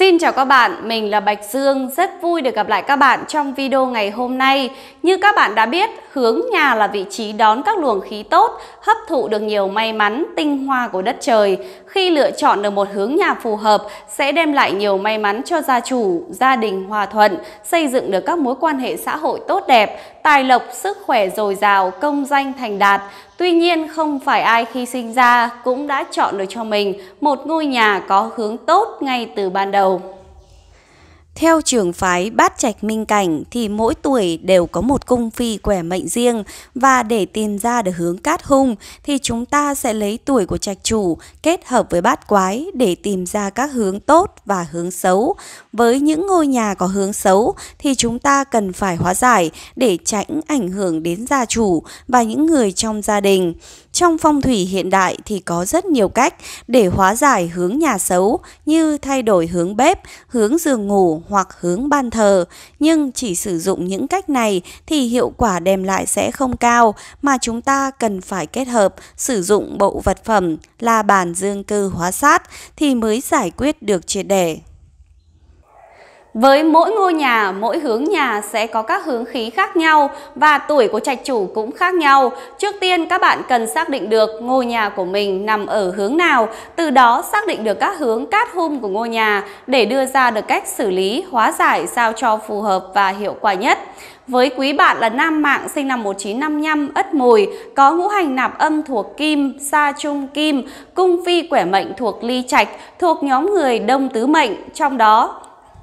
Xin chào các bạn, mình là Bạch Dương, rất vui được gặp lại các bạn trong video ngày hôm nay. Như các bạn đã biết, hướng nhà là vị trí đón các luồng khí tốt, hấp thụ được nhiều may mắn, tinh hoa của đất trời. Khi lựa chọn được một hướng nhà phù hợp, sẽ đem lại nhiều may mắn cho gia chủ, gia đình hòa thuận, xây dựng được các mối quan hệ xã hội tốt đẹp, tài lộc, sức khỏe dồi dào, công danh thành đạt. Tuy nhiên, không phải ai khi sinh ra cũng đã chọn được cho mình một ngôi nhà có hướng tốt ngay từ ban đầu. Theo trường phái Bát Trạch Minh Cảnh thì mỗi tuổi đều có một cung phi quẻ mệnh riêng, và để tìm ra được hướng cát hung thì chúng ta sẽ lấy tuổi của trạch chủ kết hợp với bát quái để tìm ra các hướng tốt và hướng xấu. Với những ngôi nhà có hướng xấu thì chúng ta cần phải hóa giải để tránh ảnh hưởng đến gia chủ và những người trong gia đình. Trong phong thủy hiện đại thì có rất nhiều cách để hóa giải hướng nhà xấu, như thay đổi hướng bếp, hướng giường ngủ hoặc hướng ban thờ. Nhưng chỉ sử dụng những cách này thì hiệu quả đem lại sẽ không cao, mà chúng ta cần phải kết hợp sử dụng bộ vật phẩm là bàn dương cư hóa sát thì mới giải quyết được triệt để. Với mỗi ngôi nhà, mỗi hướng nhà sẽ có các hướng khí khác nhau và tuổi của trạch chủ cũng khác nhau. Trước tiên các bạn cần xác định được ngôi nhà của mình nằm ở hướng nào, từ đó xác định được các hướng cát hung của ngôi nhà để đưa ra được cách xử lý, hóa giải sao cho phù hợp và hiệu quả nhất. Với quý bạn là nam mạng sinh năm 1955 Ất Mùi, có ngũ hành nạp âm thuộc Kim, sa trung Kim, cung phi quẻ mệnh thuộc Ly Trạch, thuộc nhóm người Đông tứ mệnh, trong đó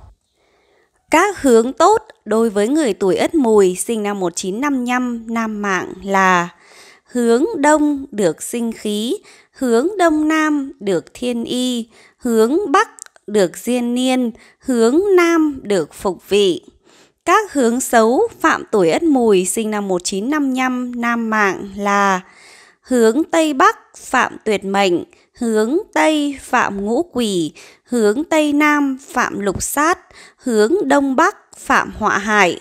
các hướng tốt đối với người tuổi Ất Mùi sinh năm 1955 nam mạng là: hướng đông được sinh khí, hướng đông nam được thiên y, hướng bắc được diên niên, hướng nam được phục vị. Các hướng xấu phạm tuổi Ất Mùi sinh năm 1955 nam mạng là: hướng tây bắc phạm tuyệt mệnh, hướng tây phạm ngũ quỷ, hướng tây nam phạm lục sát, hướng đông bắc phạm họa hại.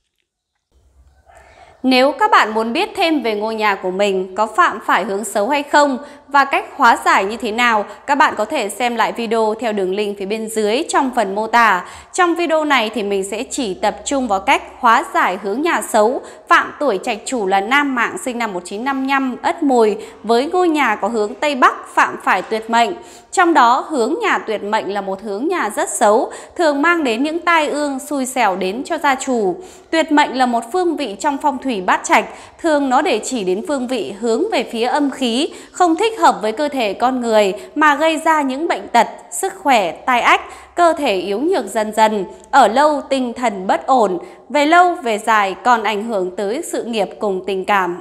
Nếu các bạn muốn biết thêm về ngôi nhà của mình có phạm phải hướng xấu hay không và cách hóa giải như thế nào, các bạn có thể xem lại video theo đường link phía bên dưới trong phần mô tả. Trong video này thì mình sẽ chỉ tập trung vào cách hóa giải hướng nhà xấu phạm tuổi trạch chủ là nam mạng sinh năm 1955 Ất Mùi với ngôi nhà có hướng Tây Bắc phạm phải tuyệt mệnh. Trong đó hướng nhà tuyệt mệnh là một hướng nhà rất xấu, thường mang đến những tai ương xui xẻo đến cho gia chủ. Tuyệt mệnh là một phương vị trong phong thủy bát trạch, thường nó để chỉ đến phương vị hướng về phía âm khí, không thích hợp với cơ thể con người mà gây ra những bệnh tật, sức khỏe, tai ách, cơ thể yếu nhược dần dần, ở lâu tinh thần bất ổn, về lâu về dài còn ảnh hưởng tới sự nghiệp cùng tình cảm.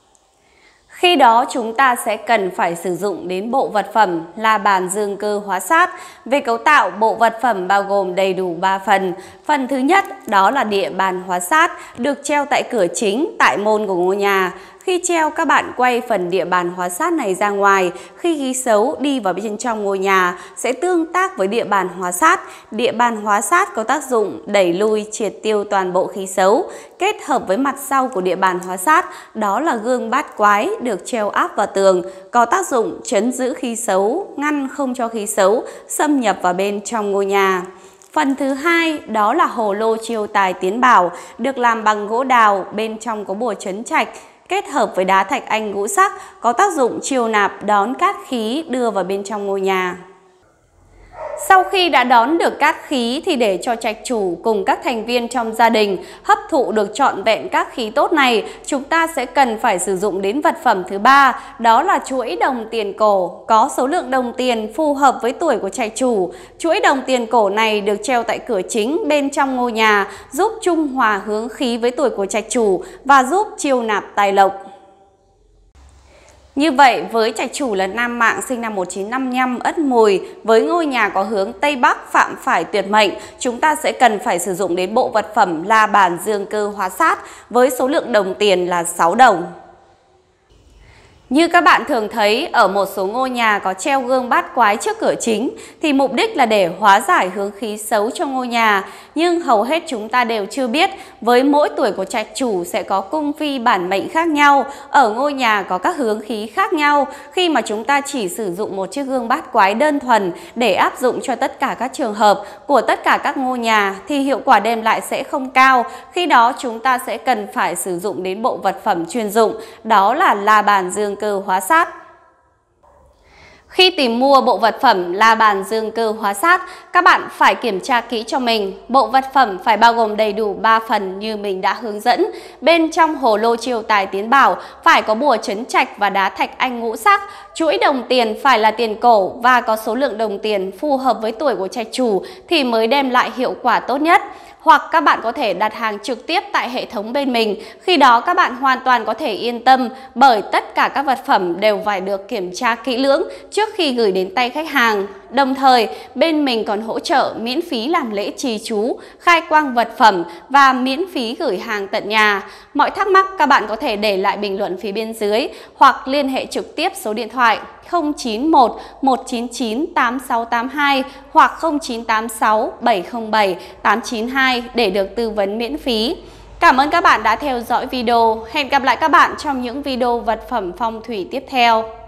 Khi đó chúng ta sẽ cần phải sử dụng đến bộ vật phẩm là bàn dương cơ hóa sát. Về cấu tạo, bộ vật phẩm bao gồm đầy đủ 3 phần. Phần thứ nhất đó là địa bàn hóa sát, được treo tại cửa chính, tại môn của ngôi nhà. Khi treo, các bạn quay phần địa bàn hóa sát này ra ngoài. Khi khí xấu đi vào bên trong ngôi nhà sẽ tương tác với địa bàn hóa sát. Địa bàn hóa sát có tác dụng đẩy lui, triệt tiêu toàn bộ khí xấu. Kết hợp với mặt sau của địa bàn hóa sát, đó là gương bát quái được treo áp vào tường, có tác dụng trấn giữ khí xấu, ngăn không cho khí xấu xâm nhập vào bên trong ngôi nhà. Phần thứ hai đó là hồ lô chiêu tài tiến bảo, được làm bằng gỗ đào, bên trong có bùa trấn trạch, kết hợp với đá thạch anh ngũ sắc, có tác dụng chiêu nạp đón cát khí đưa vào bên trong ngôi nhà. Sau khi đã đón được cát khí thì để cho trạch chủ cùng các thành viên trong gia đình hấp thụ được trọn vẹn các khí tốt này, chúng ta sẽ cần phải sử dụng đến vật phẩm thứ ba, đó là chuỗi đồng tiền cổ, có số lượng đồng tiền phù hợp với tuổi của trạch chủ. Chuỗi đồng tiền cổ này được treo tại cửa chính bên trong ngôi nhà, giúp trung hòa hướng khí với tuổi của trạch chủ và giúp chiêu nạp tài lộc. Như vậy, với trạch chủ là nam mạng sinh năm 1955 Ất Mùi với ngôi nhà có hướng Tây Bắc phạm phải tuyệt mệnh, chúng ta sẽ cần phải sử dụng đến bộ vật phẩm là bàn dương cơ hóa sát với số lượng đồng tiền là 6 đồng. Như các bạn thường thấy, ở một số ngôi nhà có treo gương bát bát quái trước cửa chính thì mục đích là để hóa giải hướng khí xấu cho ngôi nhà. Nhưng hầu hết chúng ta đều chưa biết với mỗi tuổi của trạch chủ sẽ có cung phi bản mệnh khác nhau, ở ngôi nhà có các hướng khí khác nhau. Khi mà chúng ta chỉ sử dụng một chiếc gương bát quái đơn thuần để áp dụng cho tất cả các trường hợp của tất cả các ngôi nhà thì hiệu quả đem lại sẽ không cao. Khi đó chúng ta sẽ cần phải sử dụng đến bộ vật phẩm chuyên dụng, đó là la bàn dương cơ hóa sát. Khi tìm mua bộ vật phẩm la bàn dương cơ hóa sát, các bạn phải kiểm tra kỹ cho mình. Bộ vật phẩm phải bao gồm đầy đủ 3 phần như mình đã hướng dẫn. Bên trong hồ lô chiêu tài tiến bảo phải có bùa trấn trạch và đá thạch anh ngũ sắc. Chuỗi đồng tiền phải là tiền cổ và có số lượng đồng tiền phù hợp với tuổi của trạch chủ thì mới đem lại hiệu quả tốt nhất. Hoặc các bạn có thể đặt hàng trực tiếp tại hệ thống bên mình. Khi đó các bạn hoàn toàn có thể yên tâm bởi tất cả các vật phẩm đều phải được kiểm tra kỹ lưỡng trước khi gửi đến tay khách hàng. Đồng thời, bên mình còn hỗ trợ miễn phí làm lễ trì chú, khai quang vật phẩm và miễn phí gửi hàng tận nhà. Mọi thắc mắc các bạn có thể để lại bình luận phía bên dưới hoặc liên hệ trực tiếp số điện thoại 091 199 8682 hoặc 0986 707 892 để được tư vấn miễn phí. Cảm ơn các bạn đã theo dõi video. Hẹn gặp lại các bạn trong những video vật phẩm phong thủy tiếp theo.